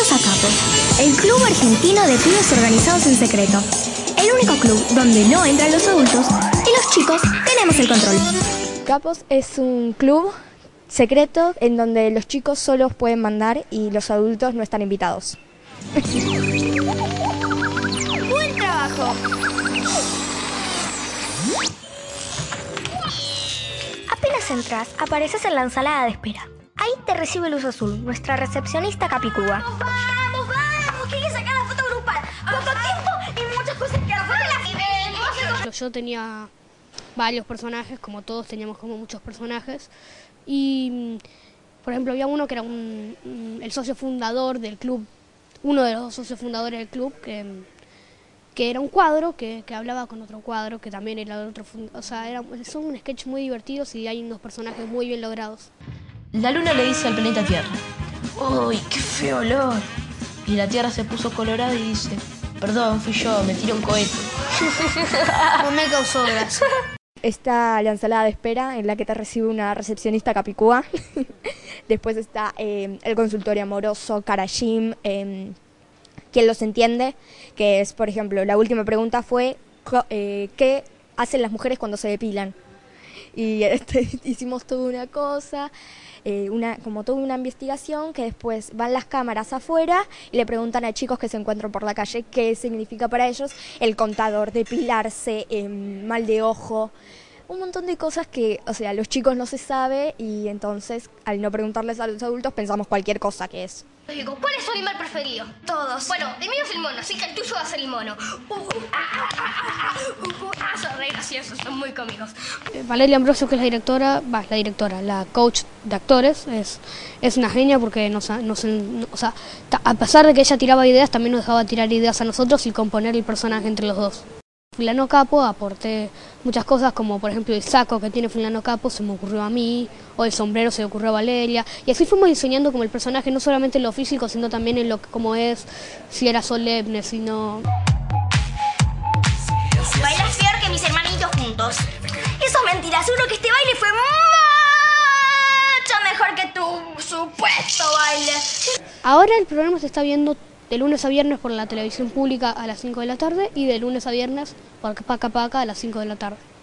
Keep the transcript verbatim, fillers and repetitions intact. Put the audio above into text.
Bienvenidos a Capos, el club argentino de pibes organizados en secreto. El único club donde no entran los adultos y los chicos tenemos el control. Capos es un club secreto en donde los chicos solos pueden mandar y los adultos no están invitados. ¡Buen trabajo! Apenas entras, apareces en la ensalada de espera. Ahí te recibe Luz Azul, nuestra recepcionista capicúa. ¡Vamos, vamos, vamos! ¿Quieren sacar la foto grupal? ¡Poco tiempo y muchas cosas que a la foto las ven! Yo tenía varios personajes, como todos teníamos como muchos personajes. Y, por ejemplo, había uno que era un, un, el socio fundador del club, uno de los socios fundadores del club, que, que era un cuadro que, que hablaba con otro cuadro, que también era de otro fundador. O sea, era, son un sketch muy divertidos y hay unos personajes muy bien logrados. La luna le dice al planeta Tierra: ¡Uy, qué feo olor! Y la Tierra se puso colorada y dice: perdón, fui yo, me tiré un cohete. No me causó gracia. Está la ensalada de espera en la que te recibe una recepcionista capicúa. Después está eh, el consultorio amoroso, Karajim, eh, quien los entiende, que es, por ejemplo, la última pregunta fue eh, ¿qué hacen las mujeres cuando se depilan? Y este, hicimos toda una cosa, eh, una, como toda una investigación, que después van las cámaras afuera y le preguntan a chicos que se encuentran por la calle qué significa para ellos el contador, depilarse, eh, mal de ojo, un montón de cosas que, o sea, los chicos no se sabe y entonces al no preguntarles a los adultos pensamos cualquier cosa que es. ¿Cuál es su animal preferido? Todos. Bueno, el mío es el mono, así que el tuyo va a ser el mono. Uh, uh, ah, ah, ah, ah, uh, uh, ah, son re graciosos, son muy cómicos. Valeria Ambrosio, que es la directora, va, la directora, la coach de actores, es, es una genia porque nos, nos, no, o sea, a pesar de que ella tiraba ideas, también nos dejaba tirar ideas a nosotros y componer el personaje entre los dos. Fulano Capo aporté muchas cosas, como por ejemplo el saco que tiene Fulano Capo se me ocurrió a mí, o el sombrero se le ocurrió a Valeria, y así fuimos diseñando como el personaje, no solamente en lo físico, sino también en lo que como es, si era solemne, si no... Bailas peor que mis hermanitos juntos. Eso es mentira, seguro que este baile fue mucho mejor que tu supuesto baile. Ahora el programa se está viendo de lunes a viernes por la televisión pública a las cinco de la tarde y de lunes a viernes por Paca Paca a las cinco de la tarde.